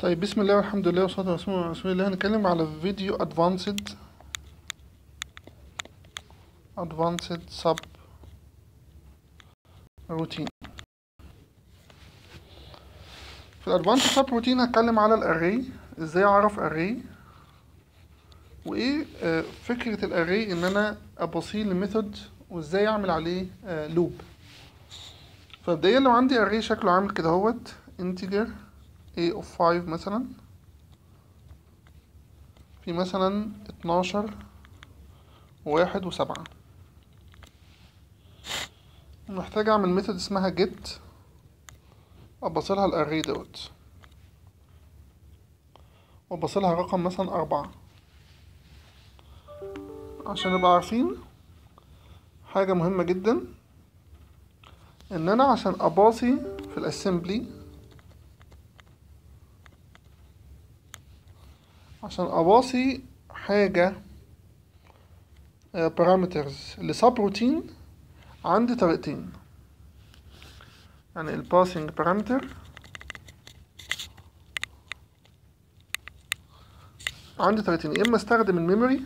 طيب، بسم الله والحمد لله والصلاة والسلام على رسول الله. هنتكلم على فيديو advanced sub routine. في الادفانسد سب روتين هتكلم على الاري، ازاي اعرف اري، وايه فكرة الاري ان انا ابصيه لميثود وازاي اعمل عليه لوب. فمبدئيا لو عندي اري شكله عامل كده اهوت integer a of 5 مثلا، في مثلا 12 1 و7، محتاج اعمل ميثود اسمها get ابصلها الاري دوت، وابصلها رقم مثلا 4. عشان نبقى عارفين حاجة مهمة جدا، ان انا عشان اباصي في الاسمبلي، عشان اباصي حاجة parameters لسب روتين، عندي طريقتين. يعني الباسنج parameter عندي طريقتين، يا اما استخدم الميموري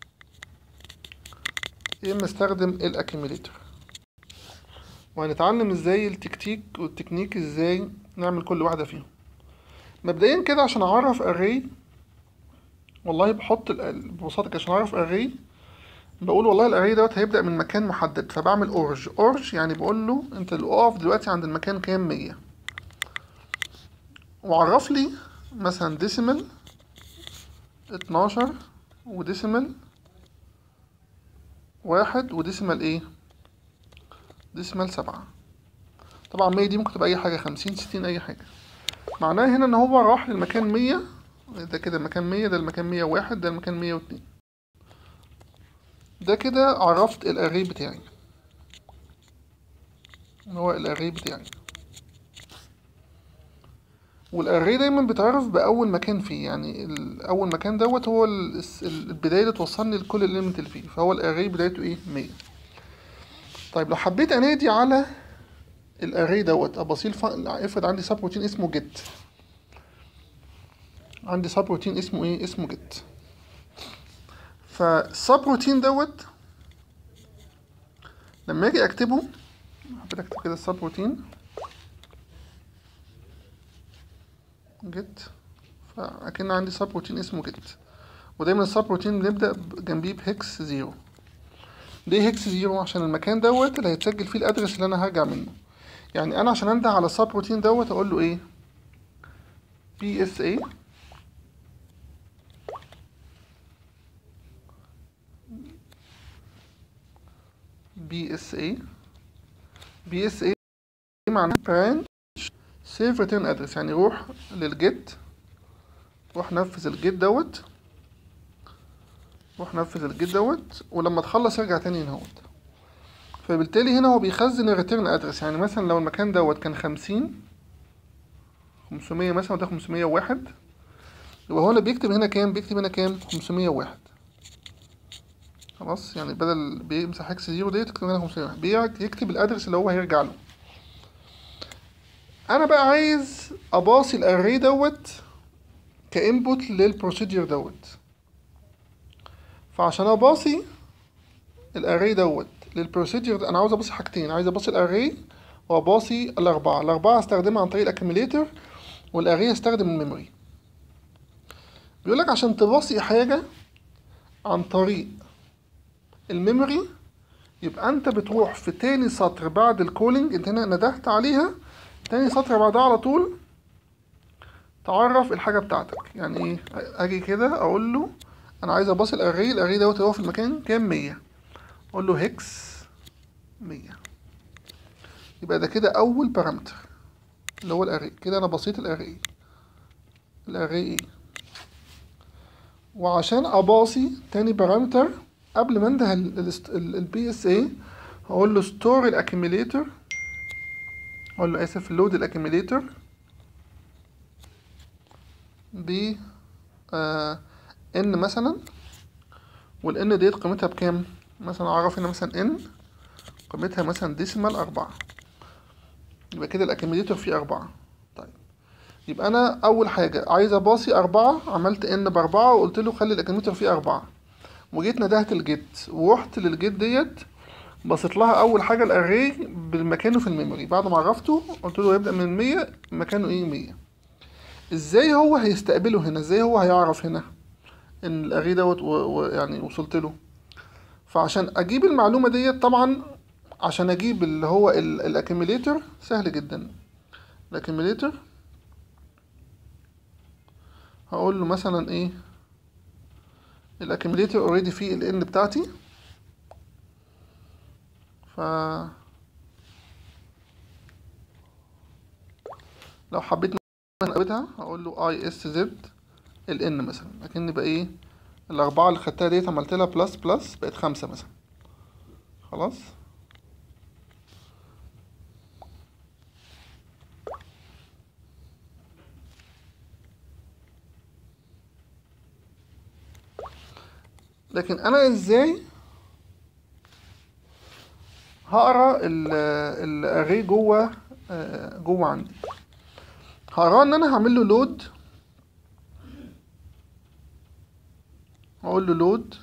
يا اما استخدم الاكيميليتر، وهنتعلم ازاي التكنيك ازاي نعمل كل واحدة فيهم. مبدئيا كده عشان اعرف array، والله بحط ببساطة كده عشان اعرف array بقول والله الاري دوت هيبدأ من مكان محدد، فبعمل اورج يعني بقول له انت اقف دلوقتي عند المكان كام 100، وعرف لي مثلا ديسيمال 12 وديسيمال 1 وديسيمال ايه، ديسيمال 7. طبعا 100 دي ممكن تبقى اي حاجة، 50 60 اي حاجة. معناه هنا ان هو راح للمكان 100، ده كده المكان 100، ده المكان 101، ده المكان 102. ده كده عرفت الاري بتاعي، هو الاري بتاعي. والاري دايما بيتعرف باول مكان فيه، يعني اول مكان دوت هو البدايه اللي توصلني لكل الاليمنت اللي فيه، فهو الاري بدايته ايه 100. طيب لو حبيت انادي على الاري دوت ابصيل افرض عندي سب روتين اسمه جيت، عندي سب روتين اسمه ايه، اسمه جيت. فالسب روتين دوت لما اجي اكتبه، حبيت اكتب كده السب روتين جيت، فاكن عندي سب روتين اسمه جيت، ودايما السب روتين بنبدا جنبيه بهكس 0. ليه هكس 0؟ عشان المكان دوت اللي هيتسجل فيه الادرس اللي انا هرجع منه. يعني انا عشان انده على السب روتين دوت اقول له ايه، PSA معناها branch save return address، يعني روح للجيت، روح نفذ الجيت دوت، ولما تخلص ارجع تاني هنا اهوت. فبالتالي هنا هو بيخزن الريتيرن ادرس. يعني مثلا لو المكان دوت كان 50 500 مثلا، وده 501، يبقى هو اللي بيكتب هنا كام، بيكتب هنا كام 501. خلاص، يعني بدل بيمسح اكس 0 ديت يكتب هنا 501، يكتب الادرس اللي هو هيرجع له. انا بقى عايز اباصي الاري دوت كانبوت للبروسيدير دوت. فعشان اباصي الاري دوت للبروسيدير، انا عاوز اباصي حاجتين، عايز اباصي الاري واباصي الاربعه هستخدمها عن طريق الاكيميليتر، والاري هستخدم الميموري. بيقولك عشان تباصي حاجه عن طريق الميموري، يبقى انت بتروح في تاني سطر بعد الكولينج، انت هنا ندهت عليها، تاني سطر بعدها على طول تعرف الحاجه بتاعتك. يعني ايه، اجي كده اقول له انا عايز اباصي الاري دوت هو في المكان كام 100، اقول له هكس 100. يبقى ده كده اول بارامتر اللي هو الاري. كده انا بصيت الاري ايه. وعشان اباصي تاني بارامتر قبل ما انده البي اس اي، هقول له ستور الاكيميليتر، اقول له اسف لود الاكيميليتر ب ان مثلا، والان ديت قيمتها بكام، مثلا اعرف هنا مثلا ان قيمتها مثلا ديسيمال 4، يبقى كده الاكيميليتر فيه 4. طيب يبقى انا اول حاجة عايز اباصي 4، عملت ان ب4 وقلت له خلي الاكيميليتر فيه 4، وجيت ندهت الجيت ورحت للجيت ديت بصيت لها اول حاجة الاري بمكانه في الميموري، بعد ما عرفته قلت له يبدأ من 100 مكانه ايه 100. ازاي هو هيستقبله هنا؟ ازاي هو هيعرف هنا ان الاري دوت يعني وصلت له؟ فعشان اجيب المعلومة ديت طبعا، عشان اجيب اللي هو الاكيميليتر سهل جدا. الاكيميليتر هقول له مثلا ايه، الاكيميليتر اوريدي فيه الان بتاعتي، ف لو حبيت نقبتها هقول له اي اس زد الان مثلا، لكن بقى ايه الاربعة اللي خدتها ديت عملت لها بلس بلس بقت 5 مثلا. خلاص. لكن انا ازاي هقرا الاري جوه جوه عندي؟ هقراه ان انا هعمل له لود، اقول له لود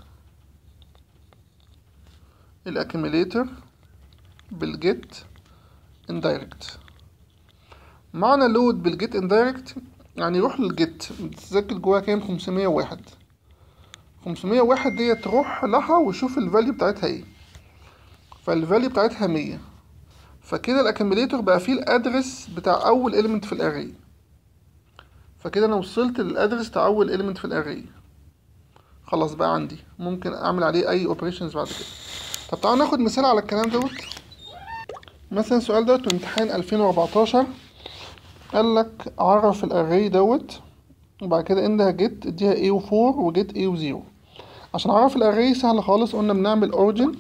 الاكيميليتر بالجيت اندايركت. معنى لود بالجيت اندايركت يعني يروح للجيت تتسجل جواها كام 501. 501 دي تروح لها وشوف الفاليو بتاعتها ايه، فالفاليو بتاعتها 100. فكده الاكيميليتور بقى فيه الادرس بتاع اول اليمنت في الاري، فكده انا وصلت للادرس بتاع اول اليمنت في الاري. خلاص بقى عندي ممكن اعمل عليه اي اوبريشنز بعد كده. طب تعالوا ناخد مثال على الكلام دوت. مثلا السؤال دوت من امتحان 2014، قال لك عرف الاري دوت وبعد كده انده جيت اديها a و4 وجيت a و0. عشان اعرف الاري سهل خالص، قلنا بنعمل origin.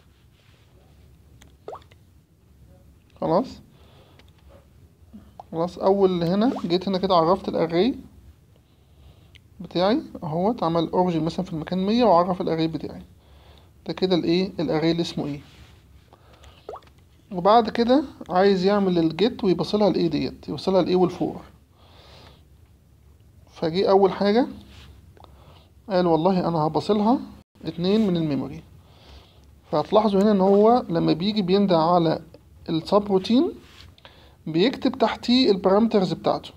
خلاص خلاص اول هنا جيت هنا كده عرفت الاري بتاعي اهوت، عمل origin مثلا في المكان 100 وعرف الاري بتاعي ده كده الايه الاري اللي اسمه ايه. وبعد كده عايز يعمل الجيت ويبصلها الايه ديت، يوصلها الايه والفور. فجي اول حاجة قال والله انا هبصلها 2 من الميموري. فهتلاحظوا هنا ان هو لما بيجي بينده على السب روتين بيكتب تحتيه البارامترز بتاعته،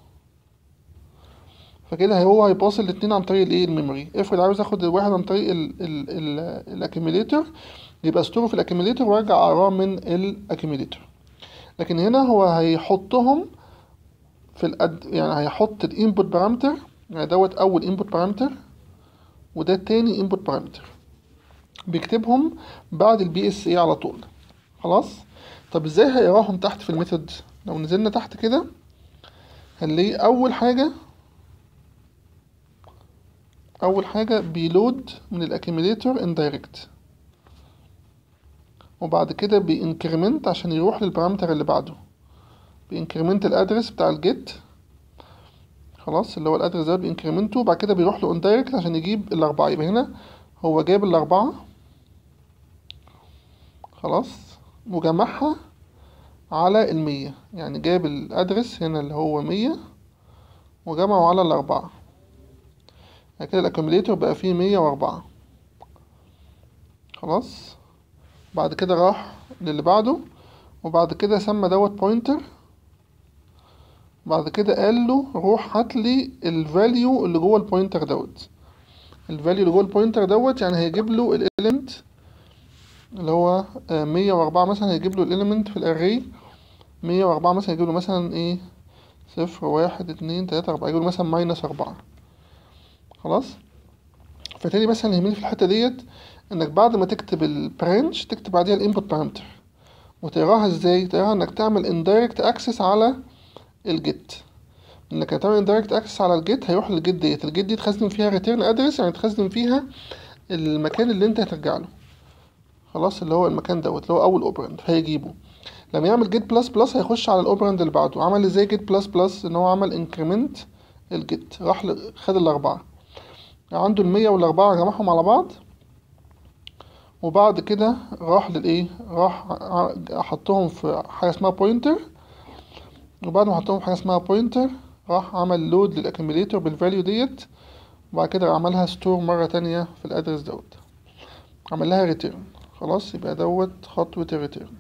فكده هو هيباصل الاتنين عن طريق الايه الميموري. افرض عاوز اخد الواحد عن طريق الاكيميليتور يبقى ستوره في الاكيميليتور وارجع اقراه من الاكيميليتور. لكن هنا هو هيحطهم في يعني هيحط الانبوت بارامتر، يعني دوت اول انبوت بارامتر وده تاني انبوت بارامتر، بيكتبهم بعد البي اس اي على طول. خلاص. طب ازاي هيقراهم تحت في الميثود؟ لو نزلنا تحت كده هنلاقي اول حاجه بيلود من الاكيميليتور اندايركت، وبعد كده بينكريمنت عشان يروح للبارامتر اللي بعده، بينكريمنت الادرس بتاع الجيت. خلاص اللي هو الادرس ده بينكريمنته، وبعد كده بيروح له اندايركت عشان يجيب الاربعه. يبقى هنا هو جاب الاربعه خلاص وجمعها على 100، يعني جاب الادرس هنا اللي هو 100 وجمعه على الاربعه، يعني كده الاكيميليتور بقى فيه 104. خلاص. بعد كده راح للي بعده وبعد كده سمى دوت بوينتر، بعد كده قال له روح هاتلي الفاليو اللي جوه البوينتر دوت. الفاليو اللي جوه البوينتر دوت يعني هيجيب له الاليمنت اللي هو 104 مثلا، هيجيب له الاليمنت في الاري 104 مثلا، هيجيب له مثلا ايه 0 1 2 3 4، هيجيب له مثلا -4. خلاص. فتاني مثلا يهمني في الحته ديت انك بعد ما تكتب البرانش تكتب بعديها الانبوت بارامتر. وتقراها ازاي؟ تقراها انك تعمل indirect access على الجيت. انك هتعمل indirect access على الجيت هيروح للجيت ديت، الجيت دي تخزن فيها return address، يعني تخزن فيها المكان اللي انت هترجع له. خلاص اللي هو المكان دوت اللي هو اول اوبرند هيجيبه. لما يعمل جيت بلس بلس هيخش على الاوبرند اللي بعده. عمل ازاي جيت بلس بلس؟ ان هو عمل انكريمنت الجيت، راح خد الاربعه عنده 100 والاربعه جمعهم على بعض، وبعد كده راح للايه راح حطهم في حاجه اسمها بوينتر، وبعد ما حطهم في حاجه اسمها بوينتر راح عمل لود للاكيميليتور بالفاليو ديت، وبعد كده عملها ستور مرة تانية في الادرس دوت، عمل لها ريتيرن. خلاص، يبقى دوت خطوة الريتيرن.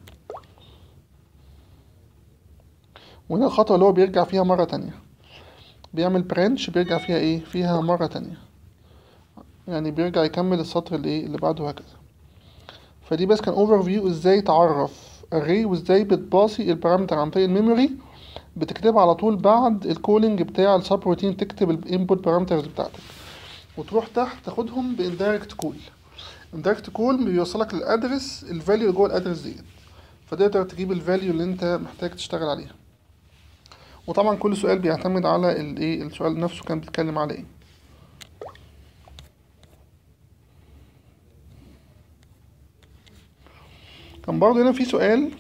وهنا الخطوة اللي هو بيرجع فيها مرة تانية، بيعمل برانش بيرجع فيها ايه، فيها مرة تانية، يعني بيرجع يكمل السطر اللي بعده هكذا. فدي بس كان اوفر فيو ازاي تعرف array، وازاي بتباصي البارامتر عن طريق الميموري، بتكتبها على طول بعد الكولينج بتاع السب روتين، تكتب الانبوت بارامترز بتاعتك وتروح تحت تاخدهم باندايركت كول. اندايركت كول بيوصلك للادرس، الفاليو اللي جوه الادرس ديت، فتقدر تجيب الفاليو اللي انت محتاج تشتغل عليها. وطبعا كل سؤال بيعتمد على الايه، السؤال نفسه كان بيتكلم على ايه. كان برضه هنا في سؤال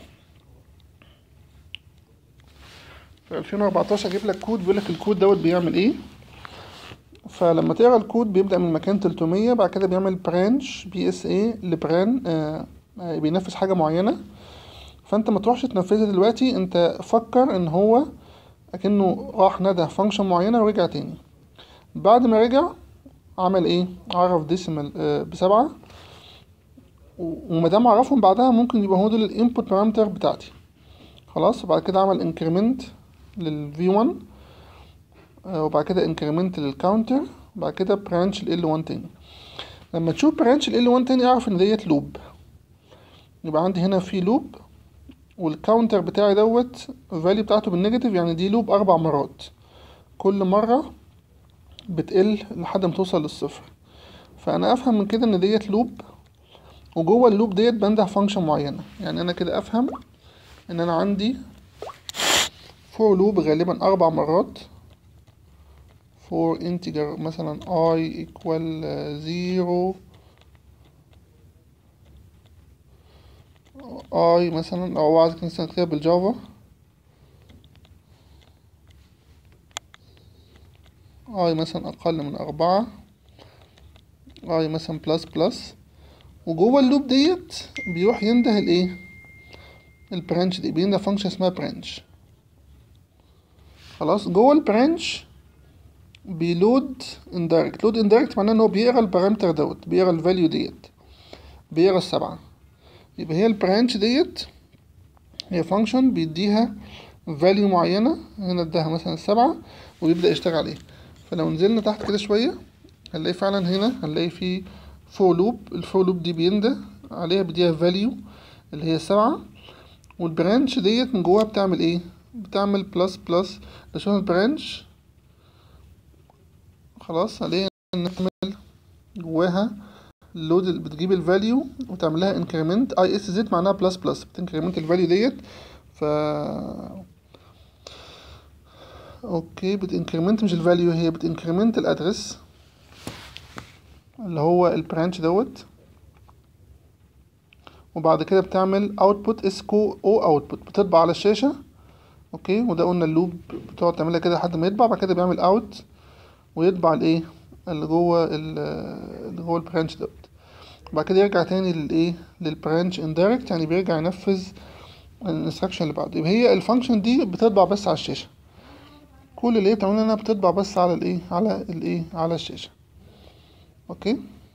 في 2014 اجيب لك كود بيقول لك الكود دوت بيعمل ايه. فلما تقرا الكود بيبدأ من مكان 300، بعد كده بيعمل برانش بي اس اي لبران، بينفذ حاجة معينة. فانت ما تروحش تنفذها دلوقتي، انت فكر ان هو اكنه راح ندى فانكشن معينة ورجع تاني. بعد ما رجع عمل ايه، عرف ديسيمال ب7، ومادام عرفهم بعدها ممكن يبقى هو دول الانبوت بارامتر بتاعتي. خلاص، وبعد كده عمل انكريمنت للV1، وبعد كده انكريمنت للكاونتر، بعد كده برانش ال1 تاني. لما تشوف برانش ال1 تاني اعرف ان ديت لوب، يبقى عندي هنا في لوب، والكاونتر بتاعي دوت الفاليو بتاعته بالنيجاتيف، يعني دي لوب 4 مرات، كل مرة بتقل لحد ما توصل للصفر. فانا افهم من كده ان ديت لوب، وجوه اللوب ديت بنده فانكشن معينة. يعني انا كده افهم ان انا عندي فور لوب غالبا 4 مرات، for integer مثلا I equal 0، I مثلا لو عايز نستخدمها بالجافا I مثلا أقل من 4، I مثلا بلس، وجوه اللوب ديت بيروح ينده الايه، البرانش دي، بينده فانكشن اسمها برانش. خلاص، جوه البرانش بيلود اندايركت. لود اندايركت معناه ان هو بيقرا البارامتر دوت، بيقرا الفاليو ديت، بيقرا ال7. يبقى هي البرانش ديت هي فانكشن بيديها فاليو معينة، هنا اداها مثلا 7 ويبدأ يشتغل عليه. فلو نزلنا تحت كده شوية هنلاقي فعلا هنا هنلاقي في فور لوب، الفور لوب دي بينده عليها بديها فاليو اللي هي 7، والبرانش ديت من جواها بتعمل ايه، بتعمل بلس. نشوف البرانش. خلاص، عليها نعمل جواها اللود اللي بتجيب الفاليو وتعمل لها انكريمنت. اي اس زد معناها بلس، بتنكريمنت الفاليو ديت. ف اوكي، بتنكريمنت مش الفاليو، هي بتنكريمنت الادرس اللي هو البرانش دوت، وبعد كده بتعمل اوتبوت اسكو او اوتبوت، بتطبع على الشاشة. اوكي، وده قلنا اللوب بتقعد تعملها كده لحد ما يطبع، بعد كده بيعمل اوت ويطبع الايه اللي جوه البرانش دوت. بعد كده يرجع تاني للايه، للبرانش اندايركت، يعني بيرجع ينفذ الانستراكشن اللي بعده. يبقى هي الفانكشن دي بتطبع بس على الشاشة، كل اللي هي بتعمله انها بتطبع بس على الايه على الشاشة. اوكي،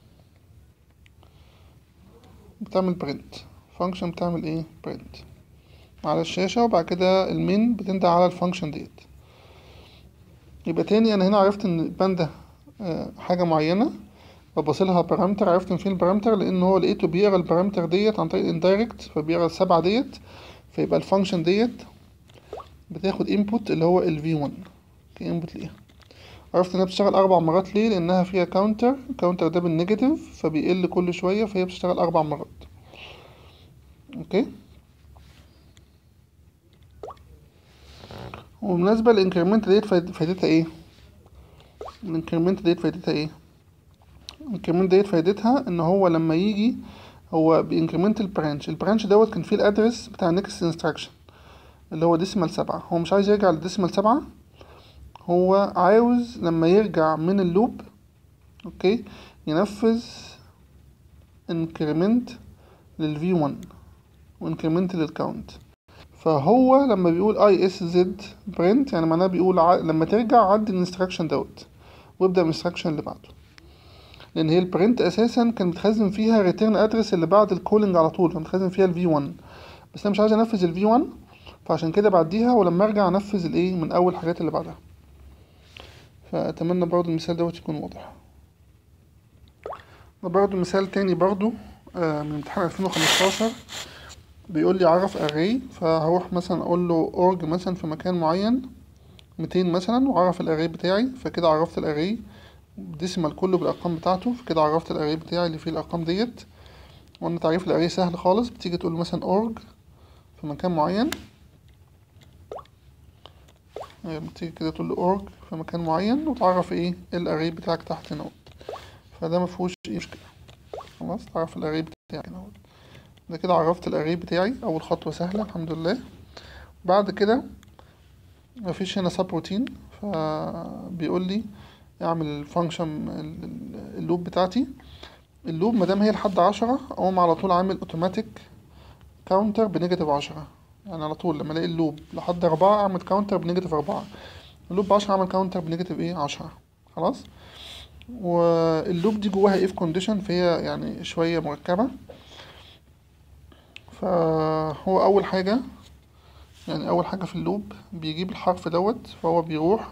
بتعمل برنت، فانكشن بتعمل ايه، برنت على الشاشة، وبعد كده المين بتنده على الفانكشن ديت. يبقى تاني انا هنا عرفت ان بنده حاجة معينة ببصلها بارامتر، عرفت ان فين البارامتر لان هو لقيته بيقرا البارامتر ديت عن طريق الاندايركت، فبيقرا ال7 ديت، فيبقى الفانكشن ديت بتاخد input اللي هو ال v1 كinput ليها. عرفت انها بتشتغل 4 مرات ليه، لانها فيها كاونتر ده بالنيجاتيف فبيقل كل شوية، فهي بتشتغل 4 مرات. اوكي، وبالنسبة للانكريمنت ديت فايدتها ايه، الانكريمنت ديت فايدتها ايه، الانكريمنت ديت فايدتها ان هو لما يجي هو بانكريمنت البرانش دوت كان فيه الادرس بتاع next instruction اللي هو ديسيمال 7، هو مش عايز يرجع لديسيمال 7، هو عاوز لما يرجع من اللوب اوكي ينفذ انكريمنت للV1 وانكريمنت للكاونت. فهو لما بيقول اي اس زد برنت يعني معناه بيقول لما ترجع عدي الانستراكشن دوت وابدأ من الانستراكشن اللي بعده، لان هي البرنت اساسا كان بتخزن فيها ريتيرن ادرس اللي بعد الكولينج على طول، فبتخزن فيها الفي 1، بس انا مش عايز انفذ الفي 1 فعشان كده بعديها، ولما ارجع انفذ الايه من اول الحاجات اللي بعدها. فاتمنى برضو المثال دوت يكون واضح. ده برضو مثال تاني برضو من امتحان 2015 بيقول لي عرف array، فهروح مثلا اقول له org مثلا في مكان معين 200 مثلا، وعرف الاري بتاعي، فكده عرفت الاري ديسيمال كله بالارقام بتاعته، فكده عرفت الاري بتاعي اللي فيه الارقام ديت. وان تعريف الاري سهل خالص، بتيجي تقول له مثلا org في مكان معين، بتيجي كده تقول له org في مكان معين وتعرف ايه الاري بتاعك تحت هنا، فده مفيهوش اي مشكله. خلاص تعرف الاري بتاعك هنا، ده كده عرفت الاري بتاعي، اول خطوه سهله الحمد لله. بعد كده مفيش هنا سب روتين، فبيقول لي اعمل الفانكشن اللوب بتاعتي. اللوب مادام هي لحد 10 اقوم على طول عامل اوتوماتيك كاونتر بنيجاتيف 10، يعني على طول لما الاقي اللوب لحد 4 اعمل كاونتر بنيجاتيف 4، اللوب 10 اعمل كاونتر بنيجاتيف ايه 10. خلاص. واللوب دي جواها اف كونديشن، فهي يعني شويه مركبه. فهو اول حاجه في اللوب بيجيب الحرف دوت، فهو بيروح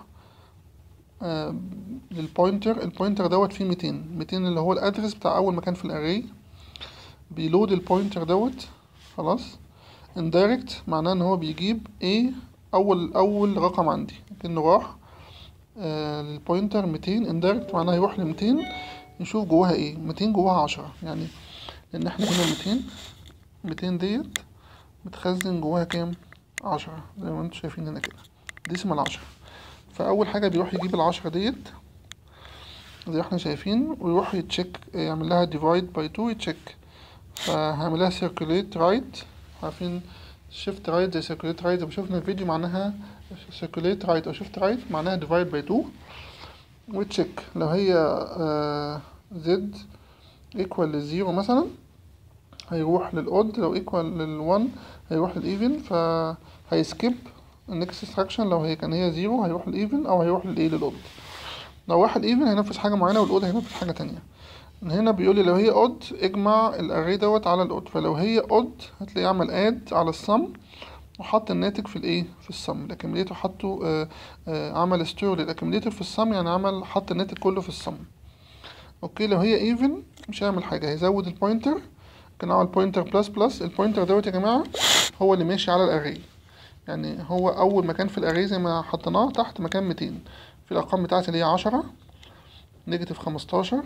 للبوينتر، البوينتر دوت فيه 200 اللي هو الادرس بتاع اول مكان في الاري، بيلود البوينتر دوت. خلاص. اندايركت معناه ان هو بيجيب ايه اول رقم عندي، كأنه راح للبوينتر 200. اندايركت معناه يروح ل200 يشوف جواها ايه، 200 جواها 10 يعني، لان احنا هنا 200 ديت بتخزن جواها كام 10 زي ما انتم شايفين هنا كده ديسيمال 10. فاول حاجه بيروح يجيب ال10 ديت زي ما احنا شايفين، ويروح يتشيك يعمل لها ديفايد باي 2 يتشيك، فهعمل لها سيركوليت رايت. عارفين شيفت رايت زي سيركوليت رايت زي ما شفنا الفيديو، معناها سيركوليت رايت او شيفت رايت معناها ديفايد باي 2 وتشيك. لو هي زد ايكوال للزيرو مثلا هيروح للاود، لو ايكوال لل1 هيروح للايفن، فهيسكيب النكست انستراكشن. لو هي هي زيرو هيروح للايفن او هيروح للايه للاود. لو راح الايفن هينفذ حاجه معينه والاود هينفذ حاجه تانية. هنا بيقول لي لو هي اود اجمع الاري دوت على الاود، فلو هي اود هتلاقيه عمل اد على الصم وحط الناتج في الايه في الصم، الاكيميليتور حطه عمل ستور للاكيميليتور في الصم، يعني حط الناتج كله في الصم. اوكي. لو هي ايفن مش هيعمل حاجه، هيزود البوينتر، كان عمل بوينتر بلس بلس. البوينتر دوت يا جماعه هو اللي ماشي على الاري، يعني هو اول مكان في الاري زي ما حطيناه تحت مكان 200 في الارقام بتاعتي اللي هي 10 نيجاتيف 15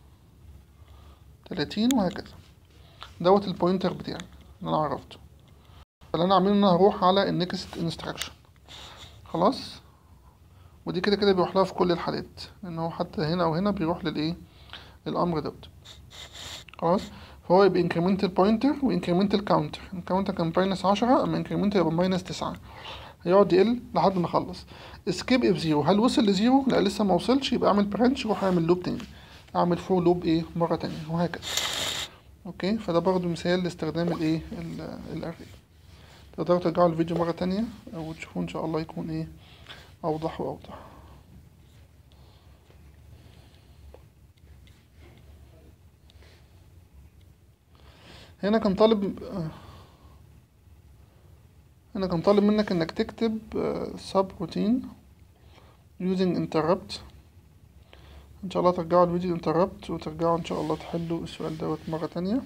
30 وهكذا. دوت البوينتر بتاعي اللي انا عرفته. فاللي انا اعمله ان انا هروح على النكست انستراكشن. خلاص. ودي كده كده بيروح لها في كل الحالات، لان هو حتى هنا او هنا بيروح للايه للامر دوت. خلاص. فهو يبقى انكريمنت البوينتر وانكريمنت الكاونتر. الكاونتر كان ماينس 10، اما انكريمنت يبقى ماينس 9، هيقعد يقل لحد ما اخلص. اسكيب اف زيرو، هل وصل لزيرو؟ لا لسه ما وصلش، يبقى اعمل برانش روح اعمل لوب تاني، اعمل فور لوب ايه مره تانية وهكذا. اوكي. فده برضو مثال لاستخدام الايه الاري. تقدروا ترجعوا الفيديو مرة تانية وتشوفوا ان شاء الله يكون ايه اوضح واوضح. هنا كان طالب منك انك تكتب sub routine using interrupt. ان شاء الله ترجعوا الفيديو interrupt وترجعوا ان شاء الله تحلوا السؤال دوت مرة تانية.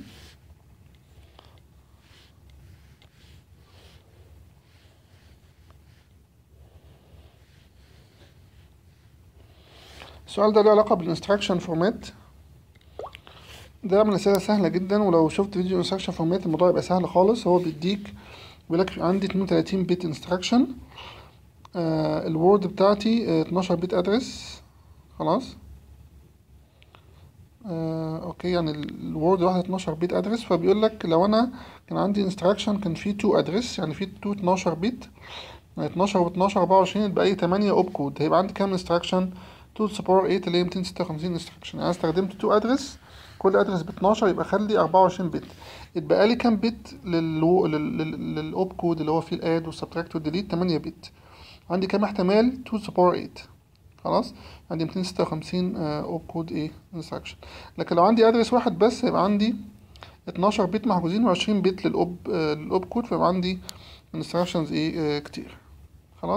السؤال ده له علاقة بالinstruction format، ده من الأسئلة سهلة جدا، ولو شفت فيديو instruction format الموضوع يبقى سهل خالص. هو بيقولك عندي 32 بت instruction، الوورد بتاعتي 12 بت ادرس. خلاص. اوكي. يعني الوورد واحد 12 بت ادرس، فبيقول لك لو انا كان عندي انستراكشن كان فيه 2 ادرس، يعني فيه 2 12 بت، 12 و 12 24 يبقى ايه 8 اوب كود، هيبقى عندي كام انستراكشن 2 to the power 8 اللي هي 256 انستراكشن. يعني انا استخدمت 2 ادرس كل ادرس ب 12 يبقى خلي 24 بت. اتبقى لي كام بت للاوب كود اللي هو فيه الاد والسبتراكت والديليت؟ 8 بت. عندي كام احتمال؟ 2 to the power 8. خلاص، عندي 256 اوب كود ايه انستراكشن. لكن لو عندي ادرس واحد بس يبقى عندي 12 بت محجوزين و20 بت للاوب كود، فيبقى عندي انستراكشنز ايه كتير. خلاص.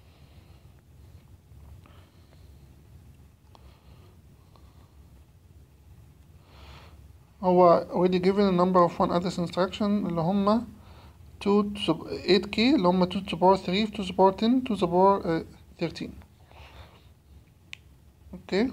هو already given a number of one address instruction اللي هما 8k اللي هما 2 to the power 3 2 to the power 10 2 to the power 13. اوكي.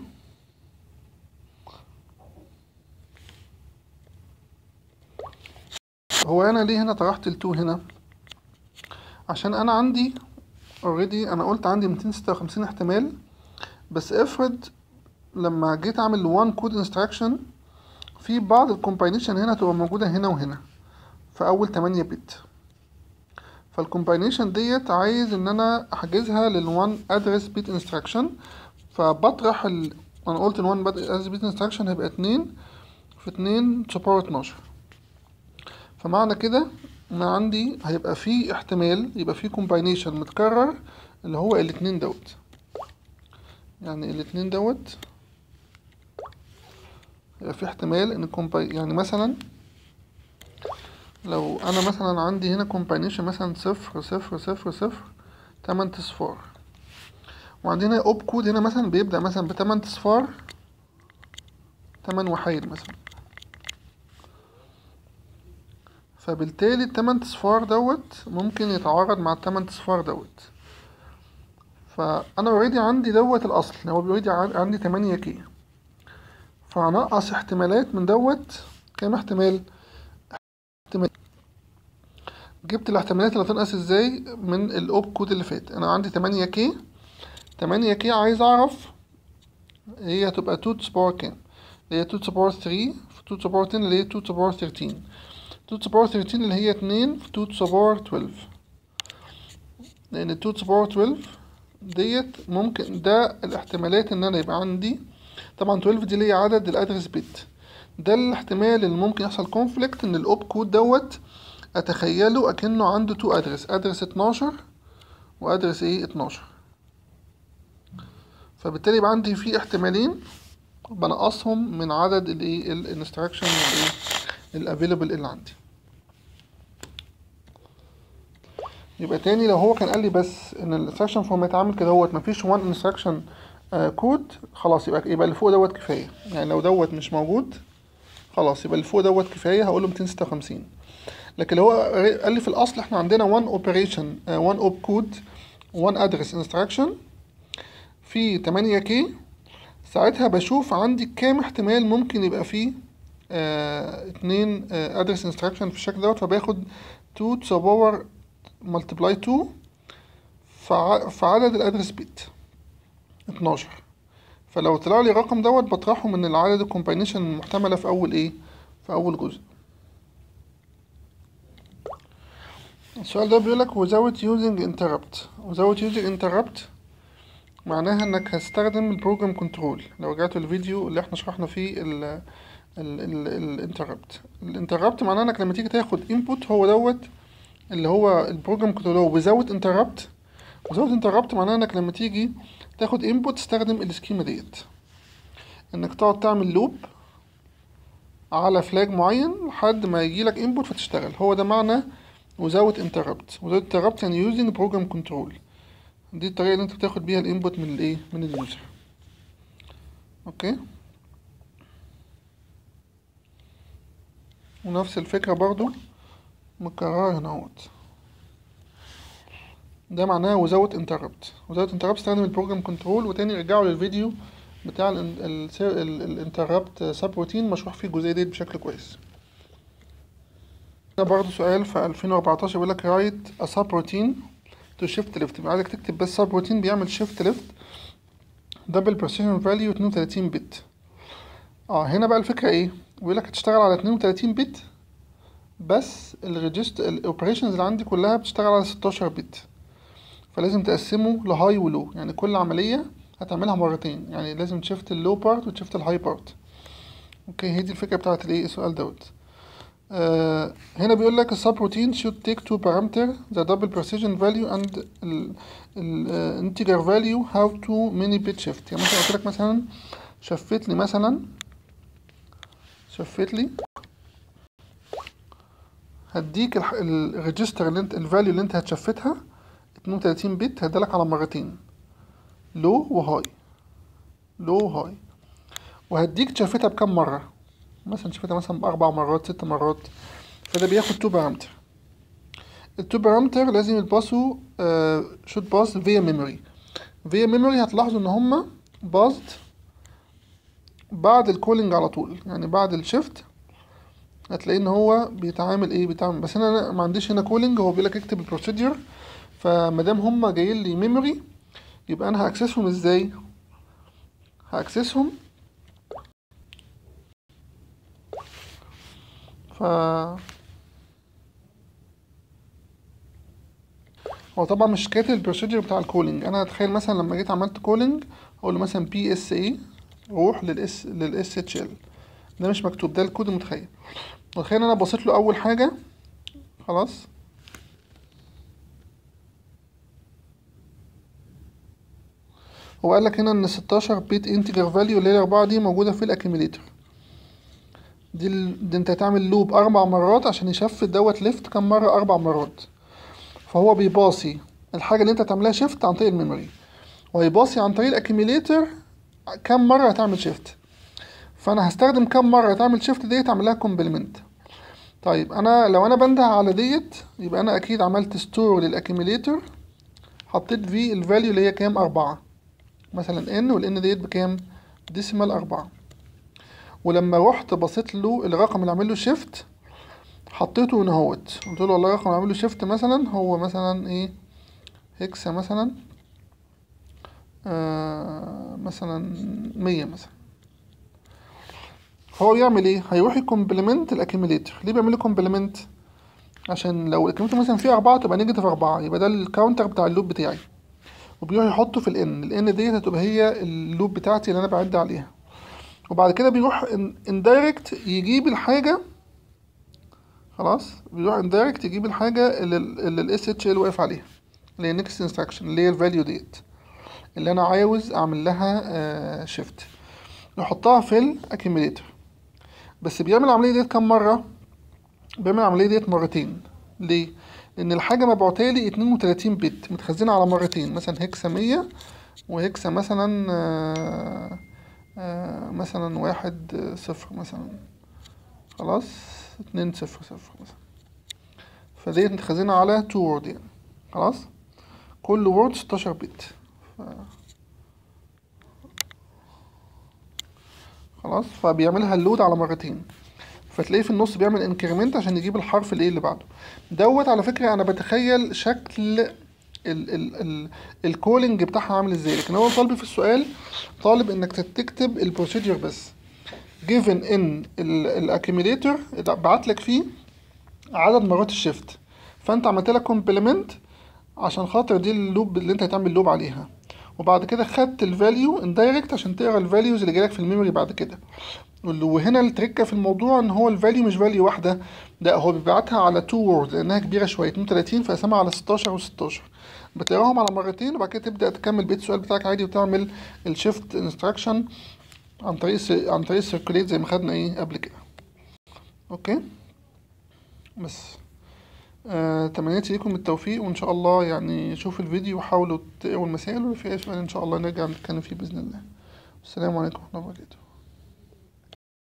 هو انا ليه هنا طرحت ال 2 هنا؟ عشان انا عندي already، انا قلت عندي 256 احتمال، بس افرض لما جيت اعمل one code instruction في بعض الكومباينيشن هنا تبقى موجودة هنا وهنا في اول 8 بت، فالكومباينيشن ديت عايز ان انا احجزها للوان ادرس بيت انستراكشن، فبطرح انا قلت الوان ادرس بيت انستراكشن هيبقى 2 في 2 to power 12. فمعنى كده ان عندي هيبقى في احتمال يبقى في كومباينيشن متكرر اللي هو الاتنين دوت، يعني الاتنين دوت يبقى في احتمال ان يعني مثلا لو انا مثلا عندي هنا كومباينيشن مثلا 0 0 0 0 8 اصفار، وعندنا اوب كود هنا مثلا بيبدأ مثلا ب8 اصفار 8 وحيد مثلا، فبالتالي ال8 اصفار دوت ممكن يتعارض مع ال8 اصفار دوت. فانا اوريدي عندي دوت الاصل، هو اوريدي عندي 8 كي، فهنقص احتمالات من دوت. كام احتمال؟ جبت الاحتمالات اللي هتنقص ازاي من الاوب كود اللي فات. انا عندي 8 كي، 8 كي عايز اعرف هي هتبقى 2 to the power كام، اللي هي 2 to the power 3 في 2 to the power 10 اللي هي 2 to the power 13، 2 to the power 13 اللي هي 2 في 2 to the power 12، لان 2 to the power 12 ديت ممكن ده الاحتمالات ان انا يبقى عندي. طبعا 12 دي اللي هي عدد الادرس بت، ده الاحتمال اللي ممكن يحصل كونفليكت ان الاوب كود دوت اتخيله اكنه عنده 2 ادرس 12 وادرس ايه 12، فبالتالي يبقى عندي في احتمالين بنقصهم من عدد الايه الانستراكشن الافيلبل اللي عندي. يبقى تاني لو هو كان قال لي بس ان الانستراكشن فورمات عامل كده هوت مفيش وان انستراكشن كود، خلاص يبقى اللي فوق دوت كفايه. يعني لو دوت مش موجود خلاص يبقى اللي فوق دوت كفايه، هقول له 256. لكن لو هو قال لي في الاصل احنا عندنا وان اوبريشن وان اوب كود وان ادرس انستراكشن في 8 كي، ساعتها بشوف عندي كام احتمال ممكن يبقى فيه اتنين ادرس انستراكشن في الشكل دوت، فباخد 2 to the power multiply 2 في عدد الادرس بيت 12. فلو طلع لي الرقم دوت بطرحه من العدد الكومباينيشن المحتملة في اول ايه، في اول جزء. السؤال ده بيقولك without using interrupt معناها انك هتستخدم البروجرام كنترول. لو رجعتوا الفيديو اللي احنا شرحنا فيه الانتربت معناها انك لما تيجي تاخد input هو دوت اللي هو البروجرام كنترول هو without interrupt معناها انك لما تيجي تاخد input تستخدم السكيمة ديت، انك تقعد تعمل لوب على فلاج معين لحد ما يجيلك input فتشتغل. هو ده معنى without interrupt يعني using program control. دي الطريقة اللي انت بتاخد بيها الانبوت من الايه، من اليوزر. اوكي، ونفس الفكرة برضو مكررة هنا اهوت. ده معناه without interrupt استخدم البروجرام كنترول. وتاني رجعوا للفيديو بتاع الانتربت سب روتين مشروح فيه الجزئية دي بشكل كويس. ده برضو سؤال في 2014 بيقول لك write a subroutine to shift left. عايزك تكتب بس subroutine بيعمل shift left double precision value 32 بت. هنا بقى الفكرة ايه؟ بيقول لك هتشتغل على 32 بت، بس الريجست الاوبريشنز اللي عندي كلها بتشتغل على 16 بت، فلازم تقسمه لهاي ولو. يعني كل عملية هتعملها مرتين، يعني لازم تشفت اللو بارت وتشفت الهاي بارت. اوكي، هي دي الفكرة بتاعت الايه السؤال دوت. هنا بيقول لك السبروتين should take two parameter the double precision value and integer value how to many bit shift. يعني مثلا قلت لك مثلا شفت لي هديك الريجستر اللي انت الفاليو اللي انت هتشفتها 32 بت، هدالك على مرتين لو وهاي، وهديك تشفتها بكم مرة، مثلا شفتها مثلا ب4 مرات 6 مرات، فده بياخد 2 بارامتر. ال2 بارامتر لازم يتباصوا should pass via memory. via memory هتلاحظوا ان هما باصد بعد الكولينج على طول، يعني بعد الشيفت هتلاقي ان هو بيتعامل بس انا ما عنديش هنا كولينج، هو بيقولك اكتب البروسيدور، فمادام هما جايين لي ميموري يبقى انا هاكسسهم ازاي؟ هاكسسهم هو طبعا مش كاتب البروسيدور بتاع الكولينج. انا هتخيل مثلا لما جيت عملت كولينج اقول له مثلا بي اس اي روح للاس اتش ال، ده مش مكتوب، ده الكود المتخيل. متخيل انا بصيت له اول حاجه خلاص، هو قال لك هنا ان 16 بيت انتجر فاليو اللي هي 4 دي موجوده في الاكيميليتور دي. انت هتعمل لوب 4 مرات عشان يشفت دوت ليفت كم مره؟ 4 مرات. فهو بيباصي الحاجه اللي انت هتعملها شيفت عن طريق الميموري، وهيباصي عن طريق الاكيميليتور كم مره هتعمل شيفت. فانا هستخدم كم مره هتعمل شيفت ديت اعملها كومبلمنت. طيب انا لو انا بنده على ديت يبقى انا اكيد عملت ستور للاكيميليتور، حطيت فيه الفاليو اللي هي كام؟ 4 مثلا ان، والان ديت بكام؟ ديسيمال 4. ولما رحت بصيت له الرقم اللي عامل له شيفت حطيته هنا اهوت، قلت له والله الرقم اللي عامل له شيفت مثلا هو مثلا هكسا مثلا مثلا 100 مثلا. هو بيعمل ايه؟ هيروح يكمبلمنت الاكيميليتور. ليه بيعمل له كومبلمنت؟ عشان لو الاكيميليتور مثلا فيه 4 تبقى نيجاتيف 4، يبقى ده الكاونتر بتاع اللوب بتاعي، وبيروح يحطه في الان ديت هتبقى هي اللوب بتاعتي اللي انا بعد عليها. وبعد كده بيروح اندايركت يجيب الحاجه، خلاص بيروح اندايركت يجيب الحاجه اللي الاس اتش ال واقف عليها، اللي هي نيكست انستراكشن، اللي هي الفاليو ديت اللي انا عاوز اعمل لها شيفت، يحطها في الاكيميليتور. بس بيعمل العمليه ديت كم مره؟ بيعمل العمليه ديت مرتين. ليه؟ لان الحاجه مبعوتة لي 32 بت متخزنه على مرتين، مثلا هكسا 100 وهكسا مثلا مثلا 1 0 مثلا، خلاص 2 0 0 مثلا، فديت متخزنه على 2 وورد يعني، خلاص كل وورد 16 بت. خلاص فبيعملها اللود على مرتين، فتلاقيه في النص بيعمل انكريمنت عشان يجيب الحرف اللي بعده دوت. على فكرة انا بتخيل شكل الكولينج بتاعها عامل ازاي، لكن هو طالب في السؤال طالب انك تكتب البروسيدور بس، given ان الاكيميليتور بعت لك فيه عدد مرات الشيفت، فانت عملت لك كومبلمنت عشان خاطر دي اللوب اللي انت هتعمل لوب عليها، وبعد كده خدت الفاليو اندايركت عشان تقرا الفاليوز اللي جايلك في الميموري بعد كده. وهنا التركه في الموضوع ان هو الفاليو مش فاليو واحده، لا هو بيبعتها على 2 وورد لانها كبيره شويه 32، فقسمها على 16 و16، بتقراهم على مرتين وبعد كده تبدا تكمل بقيه السؤال بتاعك عادي وتعمل الشيفت انستراكشن عن طريق السيركوليت زي ما خدنا قبل كده. اوكي بس تمنياتي ليكم التوفيق، وان شاء الله يعني شوفوا الفيديو وحاولوا تقروا المسائل، وفي اي سؤال ان شاء الله نرجع نتكلم فيه باذن الله. السلام عليكم ورحمه الله وبركاته.